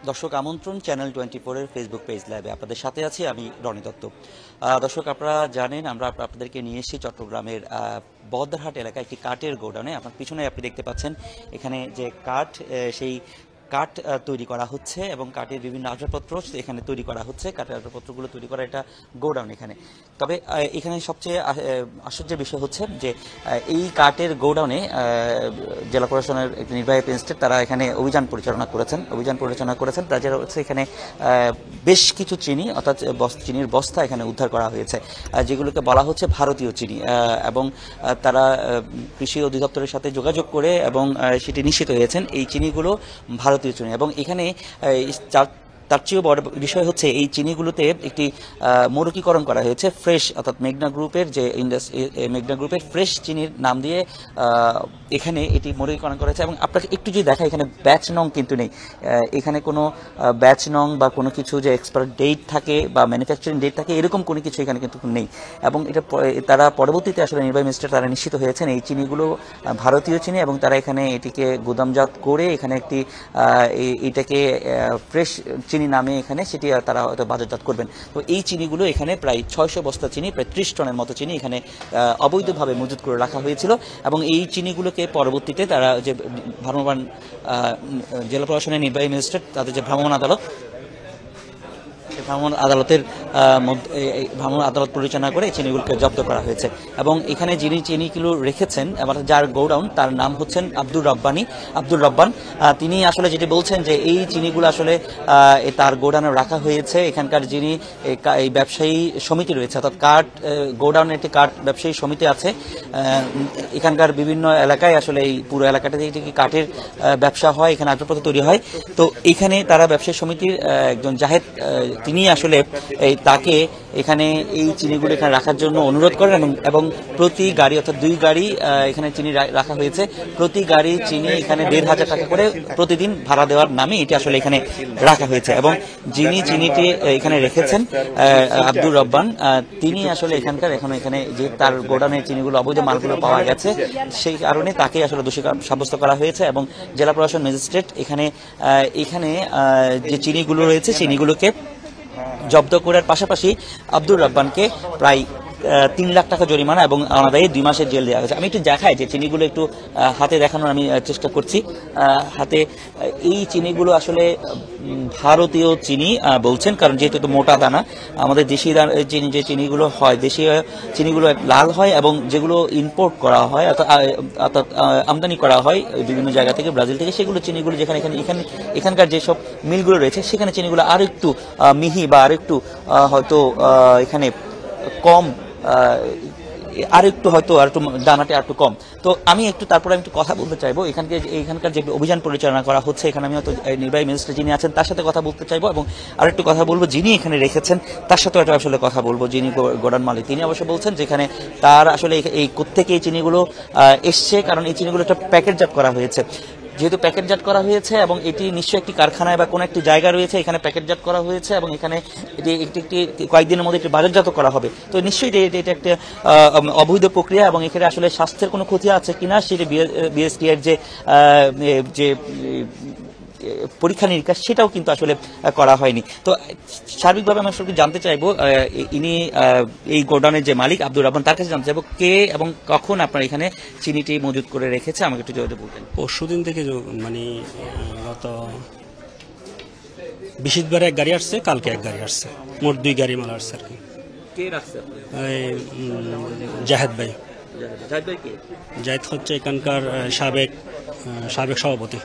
দর্শক আমন্ত্রণ চ্যানেল 24 এর ফেসবুক পেজ লাইভে আপনাদের সাথে আছি আমি রনি দত্ত। দর্শক আপনারা জানেন আমরা আপনাদেরকে নিয়ে এসেছি চট্টগ্রামের বহদ্দারহাট এলাকায় একটি কাঠের গোডাউনে। আপনার পিছনে আপনি দেখতে পাচ্ছেন এখানে যে কাঠ সেই কাঠ তৈরি করা হচ্ছে এবং কাঠের বিভিন্ন আসবাবপত্র এখানে তৈরি করা হচ্ছে। কাঠের আসবাবপত্রগুলো তৈরি করা এটা গোডাউন এখানে। তবে এখানে সবচেয়ে আশ্চর্যের বিষয় হচ্ছে যে এই কাঠের গোডাউনে জেলা প্রশাসনের একটি নির্বাহী ম্যাজিস্ট্রেট তারা এখানে অভিযান পরিচালনা করেছেন। তাছাড়া হচ্ছে এখানে বেশ কিছু চিনি অর্থাৎ চিনির বস্তা এখানে উদ্ধার করা হয়েছে, যেগুলোকে বলা হচ্ছে ভারতীয় চিনি, এবং তারা কৃষি অধিদপ্তরের সাথে যোগাযোগ করে এবং সেটি নিশ্চিত হয়েছেন এই চিনিগুলো ভারতীয় চিনি। এবং এখানে তার চেয়েও বড় বিষয় হচ্ছে এই চিনিগুলোতে একটি মৌলিকীকরণ করা হয়েছে ফ্রেশ, অর্থাৎ মেঘনা গ্রুপের ফ্রেশ চিনির নাম দিয়ে এখানে এটি মৌলিকীকরণ করা হয়েছে। এবং আপনাকে একটু যদি দেখা এখানে ব্যাচ নং কিন্তু নেই, এখানে কোনো ব্যাচ নং বা কোনো কিছু যে এক্সপায়ার ডেট থাকে বা ম্যানুফ্যাকচারিং ডেট থাকে এরকম কোনো কিছু এখানে কিন্তু নেই। এবং এটা তারা পরবর্তীতে আসলে নির্বাহী ম্যাজিস্ট্রেট তারা নিশ্চিত হয়েছেন এই চিনিগুলো ভারতীয় চিনি এবং তারা এখানে এটিকে গুদামজাত করে এখানে একটি এটাকে ফ্রেশ চিনি নামে এখানে সেটি তারা হয়তো বাজারজাত করবেন। তো এই চিনিগুলো এখানে প্রায় 600 বস্তা চিনি, প্রায় 30 টনের মতো চিনি এখানে অবৈধভাবে মজুত করে রাখা হয়েছিল। এবং এই চিনিগুলোকে পরবর্তীতে তারা যে ভ্রাম্যমাণ জেলা প্রশাসনের নির্বাহী ম্যাজিস্ট্রেট তাদের যে ভ্রাম্যমাণ আদালত পরিচালনা করে এই চিনিগুলোকে জব্দ করা হয়েছে। এবং এখানে যিনি চিনিগুলো রেখেছেন যার গোডাউন তার নাম হচ্ছেন আব্দুর রব্বান। তিনি আসলে যেটি বলছেন যে এই চিনিগুলো আসলে তার গোডাউনে রাখা হয়েছে। এখানকার যিনি এই ব্যবসায়ী সমিতি রয়েছে, অর্থাৎ কাঠ গোডাউনের একটি কাঠ ব্যবসায়ী সমিতি আছে। এখানকার বিভিন্ন এলাকায় আসলে এই পুরো এলাকাটাতে কাঠের ব্যবসা হয়, এখানে আসবাবপত্র তৈরি হয়। তো এখানে তারা ব্যবসায়ী সমিতির একজন জাহেদ তিনি আসলে তাকে এখানে এই চিনিগুলো এখানে রাখার জন্য অনুরোধ করেন এবং প্রতি গাড়ি অর্থাৎ 2 গাড়ি এখানে চিনি রাখা হয়েছে। প্রতি গাড়ি চিনি এখানে 1,500 টাকা করে প্রতিদিন ভাড়া দেওয়ার নামে এটি আসলে এখানে রাখা হয়েছে। এবং যিনি চিনিটি এখানে রেখেছেন আব্দুর রব্বান, তিনি আসলে এখানে যে তার গোডাউনের চিনিগুলো অবৈধ মালগুলো পাওয়া গেছে সেই কারণে তাকে আসলে দোষী সাব্যস্ত করা হয়েছে। এবং জেলা প্রশাসন ম্যাজিস্ট্রেট এখানে যে চিনিগুলো রয়েছে চিনিগুলোকে জব্দ করার পাশাপাশি আব্দুর রব্বানকে প্রায় 3 লাখ টাকা জরিমানা এবং অনাদায়ী 2 মাসের জেল দেওয়া হয়েছে। আমি একটু দেখাই যে চিনিগুলো একটু হাতে দেখানোর আমি চেষ্টা করছি। হাতে এই চিনিগুলো আসলে ভারতীয় চিনি বলছেন, কারণ যেহেতু একটু মোটা দানা। আমাদের দেশি চিনি যে চিনিগুলো হয়, দেশীয় চিনিগুলো লাল হয় এবং যেগুলো ইম্পোর্ট করা হয় অর্থাৎ আমদানি করা হয় বিভিন্ন জায়গা থেকে, ব্রাজিল থেকে, সেগুলো চিনিগুলো এখানকার যেসব মিলগুলো রয়েছে সেখানে চিনিগুলো আরো একটু মিহি বা আরো একটু হয়তো এখানে কম, আর একটু দানাটা আর একটু কম। তো আমি একটু কথা বলতে চাইবো এখানকার যে অভিযান পরিচালনা করা হচ্ছে, এখানে আমি হয়তো নির্বাহী ম্যাজিস্ট্রেট যিনি আছেন তার সাথে কথা বলতে চাইবো এবং আরেকটু কথা বলবো যিনি এখানে রেখেছেন তার সাথে আসলে কথা বলবো, যিনি গোডাউন মালিক। তিনি অবশ্য বলছেন যেখানে তার আসলে এই কোত্থেকে এই চিনিগুলো এসছে, কারণ এই চিনিগুলো একটা প্যাকেটজাত করা হয়েছে। যেহেতু প্যাকেটজাত করা হয়েছে এবং এটি নিশ্চয়ই একটি কারখানায় বা কোনো একটি জায়গা রয়েছে এখানে প্যাকেটজাত করা হয়েছে এবং এখানে এটি কয়েকদিনের মধ্যে একটি বাজারজাত করা হবে। তো নিশ্চয়ই এটা একটা অবৈধ প্রক্রিয়া এবং এখানে আসলে স্বাস্থ্যের কোনো ক্ষতি আছে কিনা সেটি বিএসটি এর যে পরীক্ষা নিরীক্ষা সেটাও কিন্তু আসলে করা হয়নি। তো সার্বিকভাবে আমি আসলে জানতে চাইবো ইনি এই গোডাউনের যে মালিক আব্দুর রহমান, তার কাছে জানতে চাইবো কে এবং কখন আপনার এখানে চিনিটি মজুত করে রেখেছে, আমাকে একটু যদি বলতেন। পরশুদিন থেকে মানে গত বৃহস্পতিবার 1 গাড়ি আসছে, কালকে 1 গাড়ি আসছে, মোট 2 গাড়ি মাল আসছে আর কি। কে রাখছে? জাহেদ ভাই। জাহেদ হচ্ছে এখানকার সাবেক সভাপতি,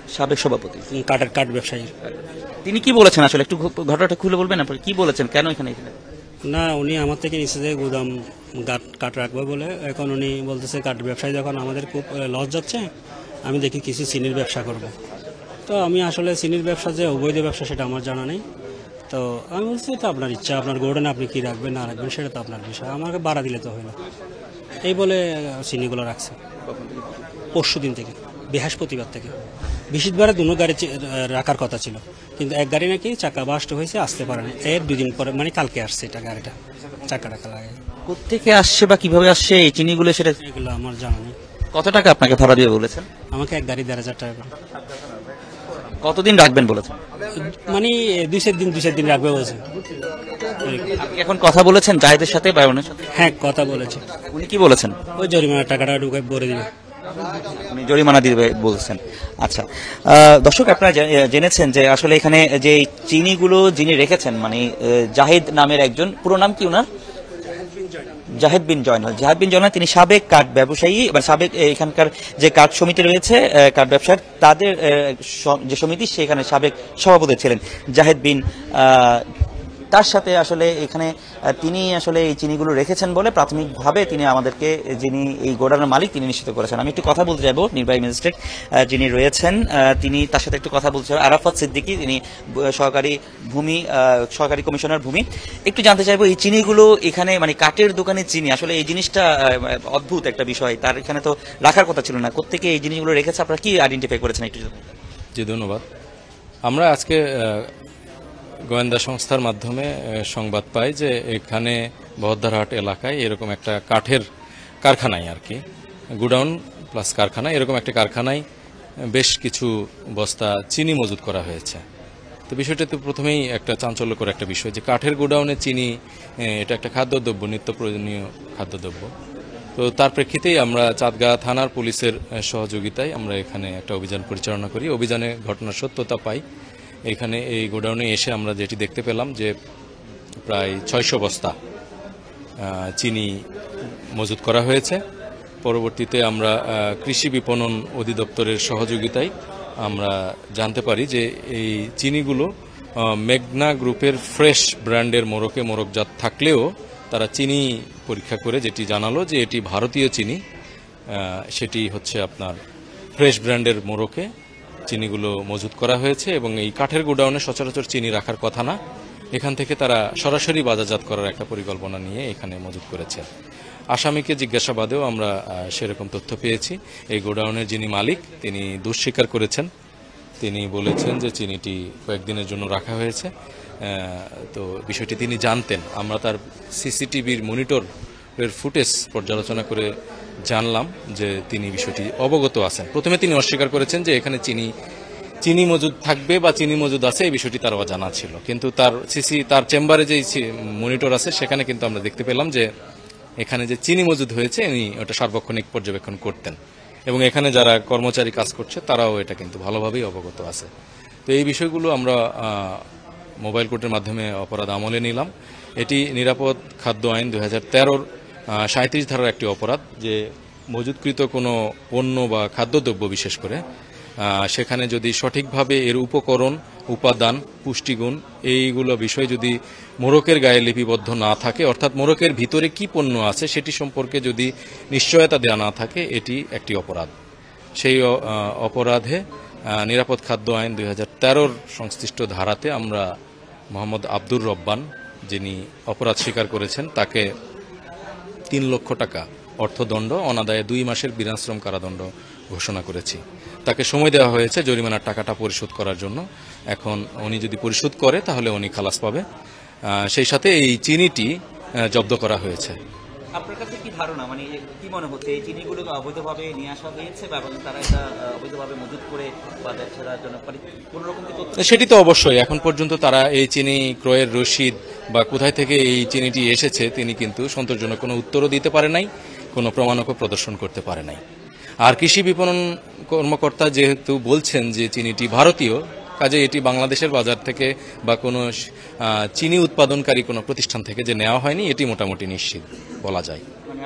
কাঠ ব্যবসায়ী। তিনি কি বলেছেন আসলে একটু ঘটনাটা খুলে বলবেন? আপনি কি বলেছেন, কেন এখানে? না, উনি আমার থেকে নিচে যে গুদাম কাঠ রাখবে বলে, এখন উনি বলতেছে কাঠ ব্যবসায়ী যখন আমাদের খুব লস যাচ্ছে, আমি দেখি কিছু চিনির ব্যবসা করব। তো আমি আসলে চিনির ব্যবসা যে অবৈধ ব্যবসা সেটা আমার জানা নেই। তো আমি বলছি তো আপনার ইচ্ছা, আপনার গোডাউনে আপনি কি রাখবেন না রাখবেন সেটা তো আপনার বিষয়, আমাকে বাড়া দিলে তো হলো। এই বলে চিনিগুলো রাখছে পরশুদিন থেকে, বৃহস্পতিবার থেকে। বৃহস্পতিবারে 2 গাড়ি রাখার কথা ছিল, কিন্তু 1 গাড়ি নাকি চাকা বাস্ট হয়েছে, আসতে পারে না। এর 2 দিন পরে মানে কালকে আসছে এটা, গাড়িটা চাকা টাকা লাগে। কোথেকে আসছে বা কিভাবে আসছে এই চিনিগুলো সেটা এগুলো আমার জানা নেই। কত টাকা আপনাকে ভাড়া দিয়ে বলেছেন? আমাকে 1 গাড়ি 1,500 টাকা করে। কতদিন রাখবেন বলেছেন? মানে 2 দিন রাখবে বলছে। আপনি এখন কথা বলেছেন জাহিদের সাথে বা ওনার সাথে? হ্যাঁ, কথা বলেছে। উনি কি বলেছেন? ওই জরিমানার টাকাটা ঢুকে ভরে দিবে। উনি জরিমানা দিবে বলছেন। আচ্ছা, দর্শক আপনারা জেনেছেন যে আসলে এখানে যে চিনিগুলো যিনি রেখেছেন মানে জাহিদ নামের একজন, পুরো নাম কি ওনার? জাহিদ বিন জয়নাল। জাহিদ বিন জয়নাল তিনি সাবেক কাঠ ব্যবসায়ী বা সাবেক এখানকার যে কাঠ সমিতি রয়েছে কাঠ ব্যবসার তাদের যে সমিতি সেখানে সাবেক সভাপতি ছিলেন জাহিদ বিন। তার সাথে আসলে এখানে তিনি আসলে এই চিনিগুলো রেখেছেন বলে প্রাথমিকভাবে তিনি আমাদেরকে, যিনি এই গোডাউনের মালিক তিনি নিশ্চিত করেছেন। আমি একটু কথা বলতে যাবো নির্বাহী ম্যাজিস্ট্রেট যিনি রয়েছেন তিনি, তার সাথে একটু কথা বলতে চাইব। আরাফাত সিদ্দিকী, তিনি সহকারী কমিশনার ভূমি। একটু জানতে চাইবো এই চিনিগুলো এখানে মানে কাঠের দোকানে চিনি, আসলে এই জিনিসটা অদ্ভুত একটা বিষয়, তার এখানে তো রাখার কথা ছিল না, কোত্থেকে এই জিনিসগুলো রেখেছে আপনারা কি আইডেন্টিফাই করেছেন একটু? জি ধন্যবাদ। আমরা আজকে গোয়েন্দা সংস্থার মাধ্যমে সংবাদ পাই যে এখানে বহদ্দারহাট এলাকায় এরকম একটা কাঠের কারখানায় আর কি, গুডাউন প্লাস কারখানা, এরকম একটা কারখানায় বেশ কিছু বস্তা চিনি মজুত করা হয়েছে। তো বিষয়টা তো প্রথমেই একটা চাঞ্চল্যকর একটা বিষয় যে কাঠের গোডাউনে চিনি, এটা একটা খাদ্যদ্রব্য, নিত্য প্রয়োজনীয় খাদ্যদ্রব্য। তো তার প্রেক্ষিতেই আমরা চাঁদগাঁ থানার পুলিশের সহযোগিতায় আমরা এখানে একটা অভিযান পরিচালনা করি। অভিযানে ঘটনার সত্যতা পাই। এখানে এই গোডাউনে এসে আমরা যেটি দেখতে পেলাম যে প্রায় 600 বস্তা চিনি মজুত করা হয়েছে। পরবর্তীতে আমরা কৃষি বিপণন অধিদপ্তরের সহযোগিতায় আমরা জানতে পারি যে এই চিনিগুলো মেঘনা গ্রুপের ফ্রেশ ব্র্যান্ডের মোরকজাত থাকলেও তারা চিনি পরীক্ষা করে যেটি জানালো যে এটি ভারতীয় চিনি, সেটি হচ্ছে আপনার ফ্রেশ ব্র্যান্ডের মোরকে চিনিগুলো মজুত করা হয়েছে। এবং এই কাঠের গোডাউনে সচরাচর চিনি রাখার কথা না, এখান থেকে তারা সরাসরি বাজারজাত করার একটা পরিকল্পনা নিয়ে এখানে মজুত করেছে। আসামিকে জিজ্ঞাসাবাদেও আমরা সেরকম তথ্য পেয়েছি। এই গোডাউনের যিনি মালিক তিনি দুঃস্বীকার করেছেন, তিনি বলেছেন যে চিনিটি কয়েকদিনের জন্য রাখা হয়েছে। তো বিষয়টি তিনি জানতেন। আমরা তার সিসিটিভির মনিটরের ফুটেজ পর্যালোচনা করে জানলাম যে তিনি বিষয়টি অবগত আছেন। প্রথমে তিনি অস্বীকার করেছেন যে এখানে চিনি মজুদ থাকবে বা চিনি মজুদ আছে, এই বিষয়টি তার অজানা ছিল। কিন্তু তার চেম্বারে যে মনিটর আছে সেখানে কিন্তু আমরা দেখতে পেলাম যে এখানে যে চিনি মজুদ হয়েছে উনি ওটা সার্বক্ষণিক পর্যবেক্ষণ করতেন এবং এখানে যারা কর্মচারী কাজ করছে তারাও এটা কিন্তু ভালোভাবেই অবগত আছে। তো এই বিষয়গুলো আমরা মোবাইল কোর্টের মাধ্যমে অপরাধ আমলে নিলাম। এটি নিরাপদ খাদ্য আইন 2013-র 37 ধারার একটি অপরাধ, যে মজুতকৃত কোনো পণ্য বা খাদ্যদ্রব্য বিশেষ করে সেখানে যদি সঠিকভাবে এর উপকরণ, উপাদান, পুষ্টিগুণ এইগুলো বিষয় যদি মোড়কের গায়ে লিপিবদ্ধ না থাকে, অর্থাৎ মোড়কের ভিতরে কি পণ্য আছে সেটি সম্পর্কে যদি নিশ্চয়তা দেওয়া না থাকে, এটি একটি অপরাধ। সেই অপরাধে নিরাপদ খাদ্য আইন 2013-র সংশ্লিষ্ট ধারাতে আমরা মোহাম্মদ আব্দুর রব্বান, যিনি অপরাধ স্বীকার করেছেন, তাকে 3 লক্ষ টাকা অর্থদণ্ড, অনাদায়ে 2 মাসের বিনাশ্রম কারাদণ্ড ঘোষণা করেছি। তাকে সময় দেওয়া হয়েছে জরিমানার টাকাটা পরিশোধ করার জন্য। এখন উনি যদি পরিশোধ করে তাহলে উনি খালাস পাবে। সেই সাথে এই চিনিটি জব্দ করা হয়েছে। আপনার কাছে কি ধারণা, মানে কি মনে হচ্ছে এই চিনিগুলো অবৈধভাবে নিয়ে আসা হয়েছে বা তারা এটা অবৈধভাবে মজুত করে বাজার ছাড়ার জন্য কোন রকম? সেটি তো অবশ্যই। এখন পর্যন্ত তারা এই চিনি ক্রয়ের রসিদ বা কোথায় থেকে এই চিনিটি এসেছে তিনি কিন্তু সন্তোষজনক কোনো উত্তরও দিতে পারে নাই, কোনো প্রমাণকও প্রদর্শন করতে পারে নাই। আর কৃষি বিপণন কর্মকর্তা যেহেতু বলছেন যে চিনিটি ভারতীয়, কাজে এটি বাংলাদেশের বাজার থেকে বা কোনো চিনি উৎপাদনকারী কোনো প্রতিষ্ঠান থেকে যে নেওয়া হয়নি, এটি মোটামুটি নিশ্চিত বলা যায়।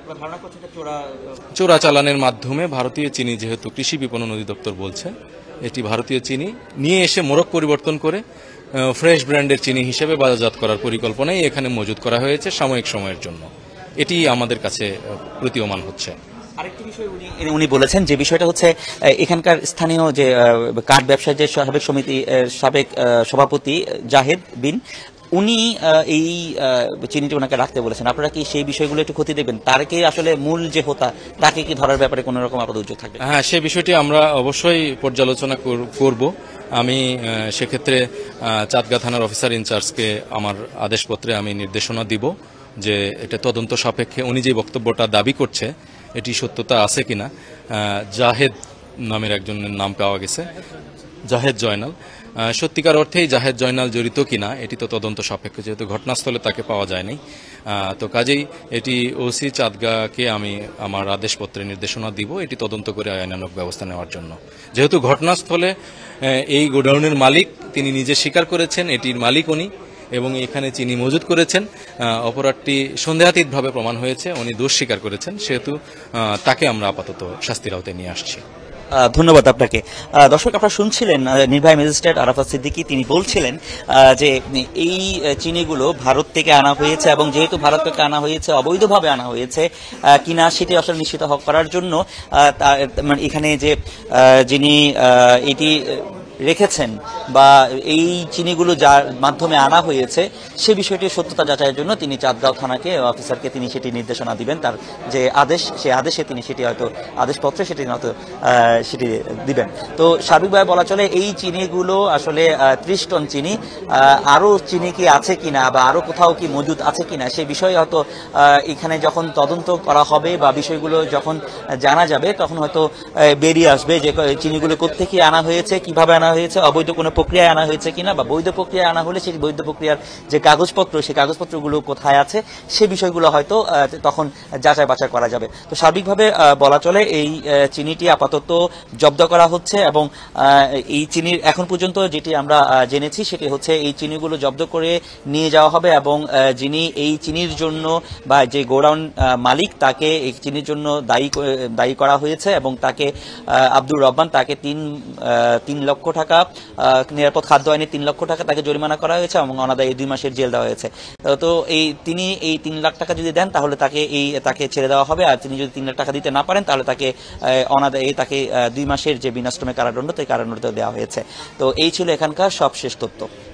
চোরাচালানের মাধ্যমে ভারতীয় চিনি, যেহেতু কৃষি বিপণন অধিদপ্তর বলছে এটি ভারতীয় চিনি, নিয়ে এসে মোড়ক পরিবর্তন করে ফ্রেশ ব্র্যান্ডের চিনি হিসেবে বাজারজাত করার পরিকল্পনাই এখানে মজুত করা হয়েছে সাময়িক সময়ের জন্য। এটি আমাদের কাছে প্রতীয়মান হচ্ছে। আরেকটি বিষয় উনি বলেছেন, যে বিষয়টা হচ্ছে এখানকার স্থানীয় যে কাঠ ব্যবসায়ী যে সাবেক সভাপতি জাহিদ বিন, উনি এই চিনিটি ওনাকে রাখতে বলেছেন। আপনারা কি সেই বিষয়গুলো একটু খতিয়ে দেখবেন? তার কি আসলে মূল যে হোতা তাকে কি ধরার ব্যাপারে কোন রকম আপাতত উদ্যোগ থাকবে? হ্যাঁ, সেই বিষয়টি আমরা অবশ্যই পর্যালোচনা করব। আমি সেক্ষেত্রে চাঁদগাঁ থানার অফিসার ইনচার্জকে আমার আদেশপত্রে আমি নির্দেশনা দিব যে এটা তদন্ত সাপেক্ষে উনি যে বক্তব্যটা দাবি করছে এটি সত্যতা আছে কিনা। জাহেদ নামের একজনের নাম পাওয়া গেছে, জাহেদ জয়নাল। সত্যিকার অর্থেই জাহেদ জয়নাল জড়িত কিনা এটি তো তদন্ত সাপেক্ষ, যেহেতু ঘটনাস্থলে তাকে পাওয়া যায়নি। তো কাজেই এটি ওসি চাঁদগাঁকে আমি আমার আদেশপত্রে নির্দেশনা দিব এটি তদন্ত করে আইনানুগ ব্যবস্থা নেওয়ার জন্য। যেহেতু ঘটনাস্থলে এই গোডাউনের মালিক তিনি নিজে স্বীকার করেছেন এটির মালিক উনি, এবং এখানে চিনি মজুত করেছেন, অপরাধটি সন্দেহাতীতভাবে প্রমাণ হয়েছে, উনি দোষ স্বীকার করেছেন, সেহেতু তাকে আমরা আপাতত শাস্তির আওতায় নিয়ে আসছি। ধন্যবাদ আপনাকে। দর্শক, আপনারা শুনছিলেন নির্বাহী ম্যাজিস্ট্রেট আরাফাত সিদ্দিকী, তিনি বলছিলেন যে এই চিনিগুলো ভারত থেকে আনা হয়েছে এবং যেহেতু ভারত থেকে আনা হয়েছে অবৈধভাবে আনা হয়েছে কিনা সেটি আসলে নিশ্চিত করার জন্য মানে এখানে যে যিনি এটি রেখেছেন বা এই চিনিগুলো যার মাধ্যমে আনা হয়েছে সে বিষয়টির সত্যতা যাচাইয়ের জন্য তিনি চাঁদগাঁও থানাকে অফিসারকে তিনি সেটি নির্দেশনা দিবেন, তার যে আদেশ সে আদেশে তিনি সেটি হয়তো আদেশপত্রে সেটি হয়তো সেটি দিবেন। তো সার্বিকভাবে বলা চলে এই চিনিগুলো আসলে 30 টন চিনি, আরও চিনি কি আছে কিনা বা আরও কোথাও কি মজুদ আছে কিনা সে বিষয়ে হয়তো এখানে যখন তদন্ত করা হবে বা বিষয়গুলো যখন জানা যাবে তখন হয়তো বেরিয়ে আসবে যে চিনিগুলো কোত্থেকে আনা হয়েছে, কিভাবে আনা হয়েছে, অবৈধ কোনো প্রক্রিয়ায় আনা হয়েছে কিনা, বা বৈধ প্রক্রিয়ায় আনা হলে সেই বৈধ প্রক্রিয়ার যে কাগজপত্র সেই কাগজপত্রগুলো কোথায় আছে সে বিষয়গুলো হয়তো তখন যাচাই বাছাই করা যাবে। তো সার্বিকভাবে বলা চলে এই চিনিটি আপাতত জব্দ করা হচ্ছে এবং এই চিনির এখন পর্যন্ত যেটি আমরা জেনেছি সেটি হচ্ছে এই চিনিগুলো জব্দ করে নিয়ে যাওয়া হবে এবং যিনি এই চিনির জন্য বা যে গোডাউন মালিক তাকে এই চিনির জন্য দায়ী করা হয়েছে এবং তাকে আব্দুর রহমান তাকে 3 লক্ষ টাকা নিরাপদ খাদ্য আইনে 3 লক্ষ টাকা তাকে জরিমানা করা হয়েছে এবং অনাদায়ী 2 মাসের জেল দেওয়া হয়েছে। তো তিনি এই 3 লাখ টাকা যদি দেন তাহলে তাকে ছেড়ে দেওয়া হবে, আর তিনি যদি 3 লাখ টাকা দিতে না পারেন তাহলে তাকে অনাদায়ী 2 মাসের যে বিনাশ্রমে কারাদণ্ড তাই কারাদণ্ড দেওয়া হয়েছে। তো এই ছিল এখানকার সবশেষ তথ্য।